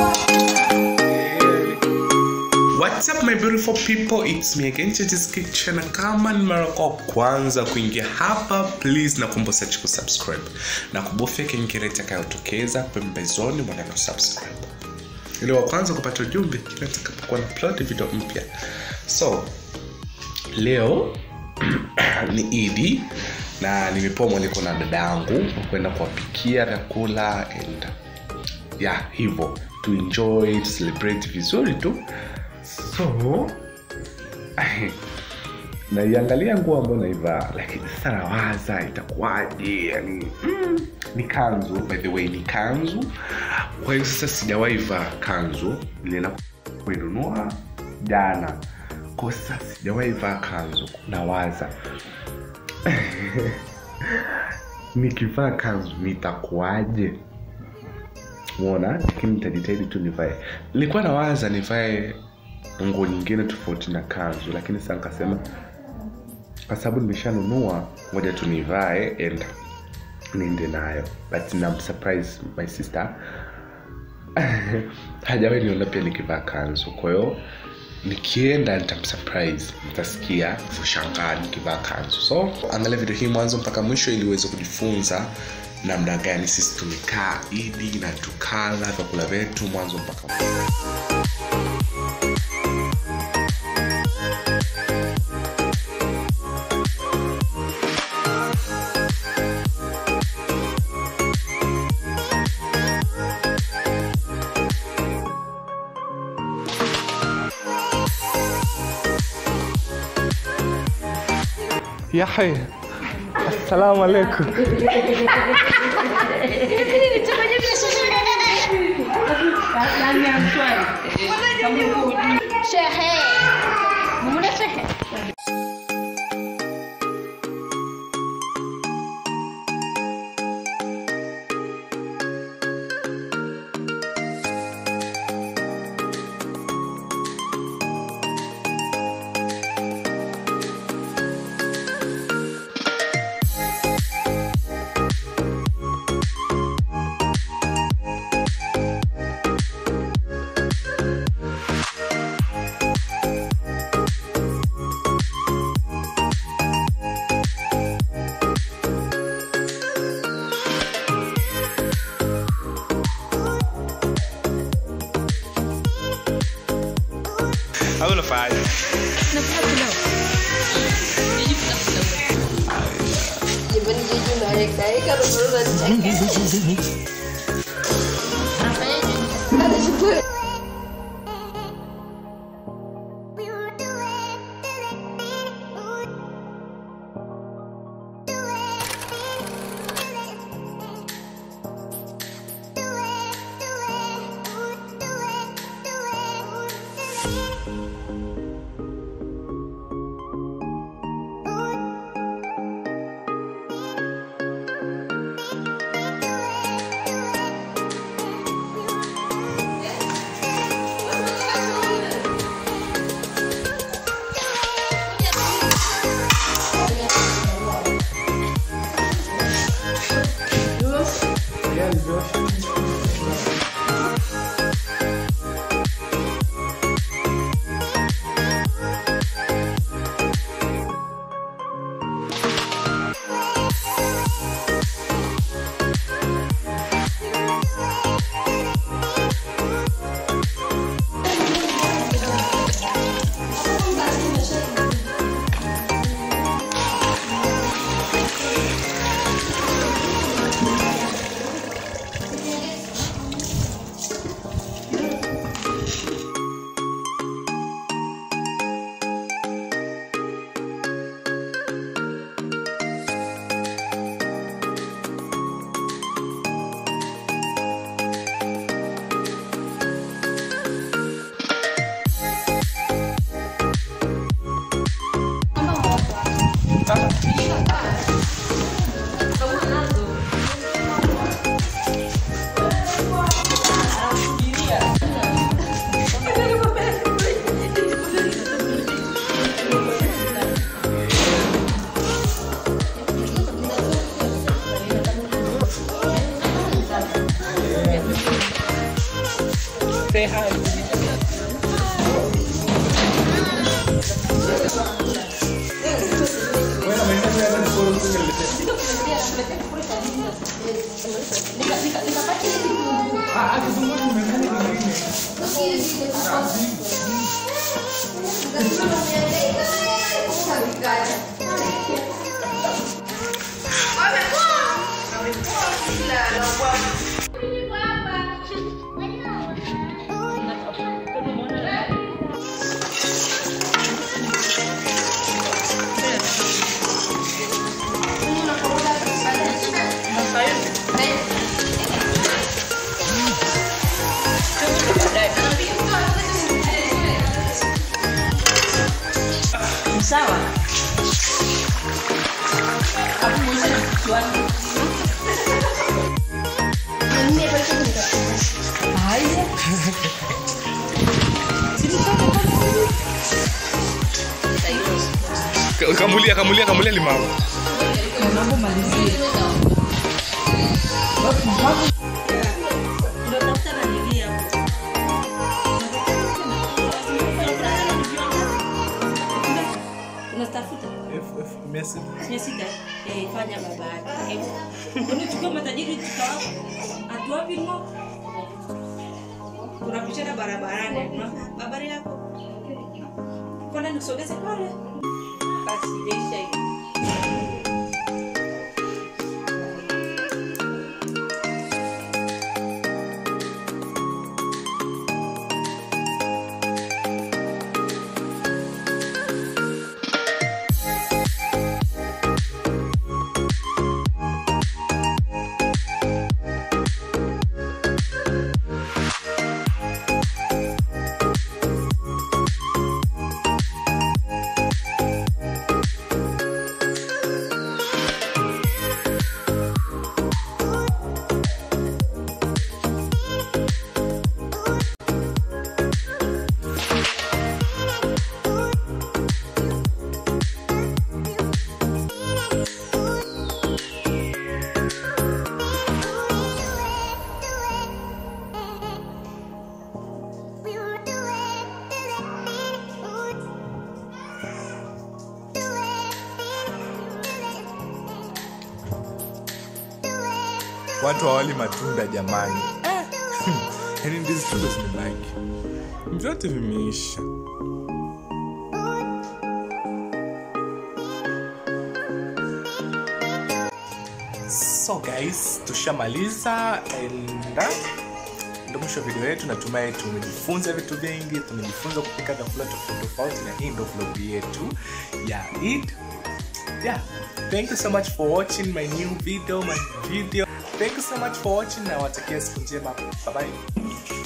What's up my beautiful people, it's me again, Chichi's Kitchen. Kama ni mara kwa kwanza kuingia hapa, please nakuomba usiache kusubscribe na kubofya kengele itakayotokeza pembezoni mwa neno subscribe, ili wa kwanza kupata ujumbe kila nitakapokuwa na upload video mpya. So leo ni Idi na nimepewa mwaliko na dadangu kwenda kuwapikia vyakula and hivyo to enjoy, to celebrate vizuri tu. So naiangalia nguo ambayo naivaa, lakini sasa nawaza itakuwaje. Yani ni kanzu, by the way, ni kanzu. Kwa hiyo sasa sijawahi vaa kanzu, nilienda kuinunua jana. Kwa sasa sijawahi vaa kanzu, nawaza nikivaa kanzu nitakuwaje. Unaona, lakini nitajitahidi tu nivae. Nilikuwa nawaza nivae nguo nyingine tofauti na kanzu, lakini sasa nikasema kwa sababu nimeshanunua, ngoja tu nivae and niende nayo. But I'm surprised my sister hajawahi niona pia nikivaa kanzu. Kwa hiyo nikienda nitamsurprise, mtasikia kushangaa nikivaa kanzu. So angalia video hii mwanzo mpaka mwisho ili uweze kujifunza namna gani sisi tumekaa Idi na tukala vyakula vyetu mwanzo mpaka mwisho. يا حي السلام عليكم. أول فعل Say hi. Sawa. Aku mau jual. Ini apa itu? Ayo. Sini Kamu lihat 5. Mambo malizie. Ndio tafuta na nili hapo. Unatafuta? Mesida. Fanya baba yake. Unachukua matajiri tukao. Atuapi ngo. Tunapishana barabarani. Habari yako? Kwani nisogeze pale? Basi deisha hiyo. Watu hawali matunda jamani. Yaani ndizi tu zimebaki. Vyote vimeisha. So guys, tushamaliza and ndio mwisho video yetu. Natumai tumejifunza vitu vingi, tumejifunza kupika vyakula tofauti na hii ndio vlog yetu ya Eid. Yeah, thank you so much for watching my new video, Thank you so much for watching. Nawatakia siku njema. Bye bye.